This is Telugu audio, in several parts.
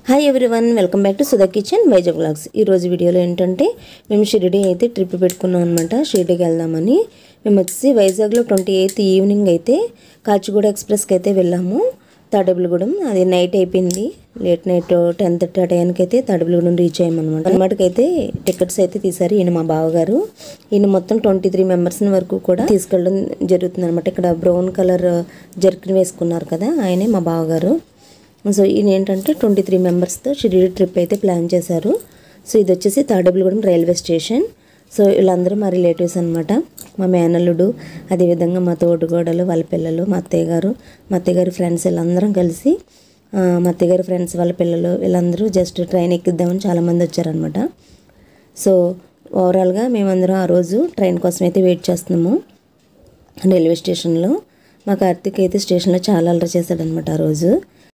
Hi everyone, welcome back to Sudha kitchen Vizag vlogs. ఈరోజు వీడియోలో ఏంటంటే మేము షిరిడి అయితే ట్రిప్ పెట్టుకున్నాం అనమాట. షిరిడికి వెళ్దామని మేము వచ్చి వైజాగ్లో 28th ఈవినింగ్ అయితే కాచిగూడ ఎక్స్ప్రెస్కి అయితే వెళ్ళాము. తడబులగూడెం అది నైట్ అయిపోయింది, లేట్ నైట్ 10:30 ఆ టైంకి అయితే తడబులగూడెం రీచ్ అయ్యామన్నమాట. అనమాటకైతే టికెట్స్ అయితే తీశారు. ఈయన మా బావగారు. ఈయన మొత్తం 23 మెంబర్స్ వరకు కూడా తీసుకెళ్ళడం జరుగుతుంది అనమాట. ఇక్కడ బ్రౌన్ కలర్ జర్కిన్ వేసుకున్నారు కదా, ఆయనే మా బావగారు. సో ఈయన ఏంటంటే 23 మెంబర్స్తో షిరిడి ట్రిప్ అయితే ప్లాన్ చేశారు. సో ఇది వచ్చేసి తాడేపల్లిగూడెం రైల్వే స్టేషన్. సో వీళ్ళందరూ మా రిలేటివ్స్ అనమాట. మా మేనల్లుడు, అదేవిధంగా మా తోడుగోడలు, వాళ్ళ పిల్లలు, మా అత్తయ్యగారు ఫ్రెండ్స్ వీళ్ళందరం కలిసి, మా అత్తయ్యగారి ఫ్రెండ్స్ వాళ్ళ పిల్లలు వీళ్ళందరూ జస్ట్ ట్రైన్ ఎక్కిద్దామని చాలామంది వచ్చారనమాట. సో ఓవరాల్గా మేమందరం ఆ రోజు ట్రైన్ కోసం అయితే వెయిట్ చేస్తున్నాము రైల్వే స్టేషన్లో. మా కార్తీక్ అయితే స్టేషన్లో చాలా అల్లరి చేశాడనమాట ఆ రోజు.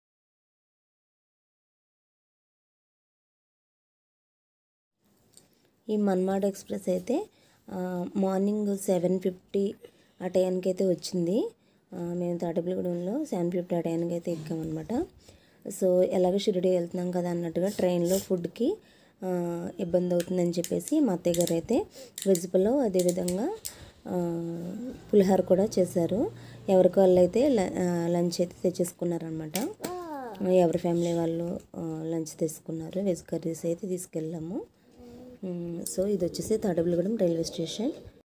ఈ మన్మాడ్ ఎక్స్ప్రెస్ అయితే మార్నింగ్ 7:50 ఆ టైంకి అయితే వచ్చింది. మేము తాడేపల్లిగూడెంలో 7:50 ఆ టైంకి అయితే ఎక్కామన్నమాట. సో ఎలాగో షిరిడి వెళ్తున్నాం కదా అన్నట్టుగా ట్రైన్లో ఫుడ్కి ఇబ్బంది అవుతుందని చెప్పేసి మా అత్తయ్య గారు అయితే వెజ్ పులావ్, అదేవిధంగా పులిహోర కూడా చేశారు. ఎవరికి వాళ్ళు అయితే లంచ్ అయితే తెచ్చేసుకున్నారనమాట. ఎవరి ఫ్యామిలీ వాళ్ళు లంచ్ తీసుకున్నారు. వెజ్ కర్రీస్ అయితే తీసుకెళ్ళాము. సో ఇది వచ్చేసి తాడేపల్లిగూడెం రైల్వే స్టేషన్.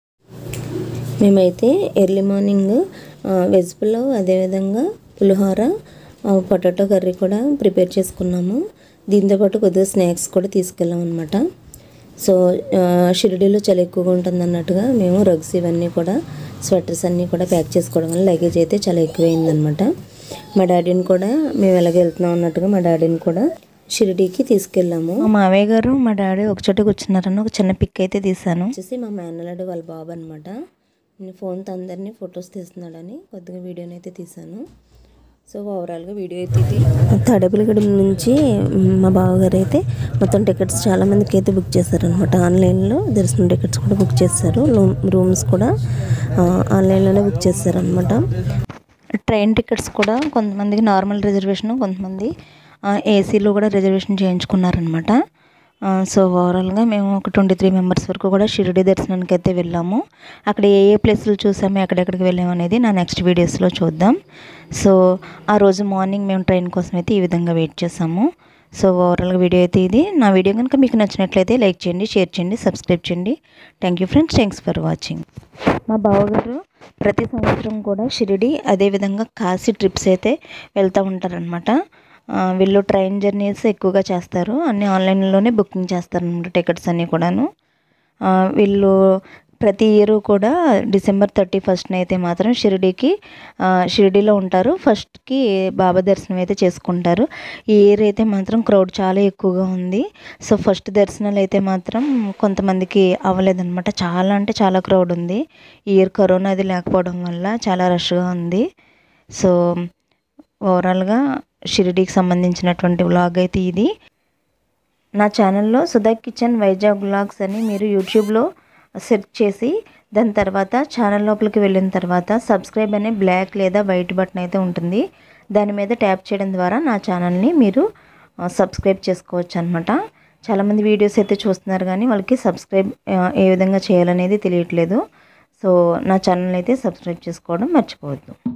మేమైతే ఎర్లీ మార్నింగ్ వెజ్ పులావ్, అదేవిధంగా పులిహోర, పొటాటో కర్రీ కూడా ప్రిపేర్ చేసుకున్నాము. దీంతోపాటు కొద్దిగా స్నాక్స్ కూడా తీసుకెళ్ళాం అనమాట. సో షిరిడీలో చలి ఎక్కువగా ఉంటుంది అన్నట్టుగా మేము రగ్స్ ఇవన్నీ కూడా, స్వెటర్స్ అన్నీ కూడా ప్యాక్ చేసుకోవడం వల్ల లగేజ్ అయితే చాలా ఎక్కువైందనమాట. మా డాడీని కూడా మేము ఎలాగ వెళ్తున్నాం అన్నట్టుగా మా డాడీని కూడా షిరిడీకి తీసుకెళ్ళాము. మా మావయ్య గారు, మా డాడీ ఒక చోట కూర్చున్నారని ఒక చిన్న పిక్ అయితే తీసాను. వచ్చేసి మా మేనల్లుడు వాళ్ళ బాబు అనమాట. నేను ఫోన్తో అందరినీ ఫొటోస్ తీస్తున్నాడని కొద్దిగా వీడియోని అయితే తీసాను. సో ఓవరాల్గా వీడియో అయితే ఇది. తాడేపల్లిగూడెం నుంచి మా బావగారు అయితే మొత్తం టికెట్స్ చాలామందికి అయితే బుక్ చేశారనమాట. ఆన్లైన్లో దర్శనం టికెట్స్ కూడా బుక్ చేశారు. రూమ్స్ కూడా ఆన్లైన్లోనే బుక్ చేశారనమాట. ట్రైన్ టికెట్స్ కూడా కొంతమందికి నార్మల్ రిజర్వేషన్, కొంతమంది ఏసీలో కూడా రిజర్వేషన్ చేయించుకున్నారనమాట. సో ఓవరాల్గా మేము ఒక 23 మెంబర్స్ వరకు కూడా షిరిడి దర్శనానికి అయితే వెళ్ళాము. అక్కడ ఏ ప్లేసులు చూసాము, ఎక్కడెక్కడికి వెళ్ళాము అనేది నా నెక్స్ట్ వీడియోస్లో చూద్దాం. సో ఆ రోజు మార్నింగ్ మేము ట్రైన్ కోసం అయితే ఈ విధంగా వెయిట్ చేసాము. సో ఓవరాల్గా వీడియో అయితే ఇది. నా వీడియో కనుక మీకు నచ్చినట్లయితే లైక్ చేయండి, షేర్ చేయండి, సబ్స్క్రైబ్ చేయండి. Thank you friends, thanks for watching. మా బావగారు ప్రతి సంవత్సరం కూడా షిరిడి, అదేవిధంగా కాశీ ట్రిప్స్ అయితే వెళ్తూ ఉంటారనమాట. వీళ్ళు ట్రైన్ జర్నీస్ ఎక్కువగా చేస్తారు. అన్నీ ఆన్లైన్లోనే బుకింగ్ చేస్తారనమాట టికెట్స్ అన్నీ కూడాను. వీళ్ళు ప్రతి ఇయర్ కూడా December 31st అయితే మాత్రం షిరిడీలో ఉంటారు. ఫస్ట్కి బాబా దర్శనం అయితే చేసుకుంటారు. ఈ ఇయర్ అయితే మాత్రం క్రౌడ్ చాలా ఎక్కువగా ఉంది. సో ఫస్ట్ దర్శనాలు అయితే మాత్రం కొంతమందికి అవ్వలేదన్నమాట. చాలా అంటే చాలా క్రౌడ్ ఉంది. ఈ ఇయర్ కరోనా అది లేకపోవడం వల్ల చాలా రష్గా ఉంది. సో ఓవరాల్గా షిరిడీకి సంబంధించినటువంటి వ్లాగ్ అయితే ఇది. నా ఛానల్లో సుధా కిచెన్ వైజాగ్ వ్లాగ్స్ అని మీరు యూట్యూబ్లో సెర్చ్ చేసి దాని తర్వాత ఛానల్ లోపలికి వెళ్ళిన తర్వాత సబ్స్క్రైబ్ అనే బ్లాక్ లేదా వైట్ బటన్ అయితే ఉంటుంది. దాని మీద ట్యాప్ చేయడం ద్వారా నా ఛానల్ని మీరు సబ్స్క్రైబ్ చేసుకోవచ్చు అనమాట. చాలామంది వీడియోస్ అయితే చూస్తున్నారు కానీ వాళ్ళకి సబ్స్క్రైబ్ ఏ విధంగా చేయాలనేది తెలియట్లేదు. సో నా ఛానల్ అయితే సబ్స్క్రైబ్ చేసుకోవడం మర్చిపోవద్దు.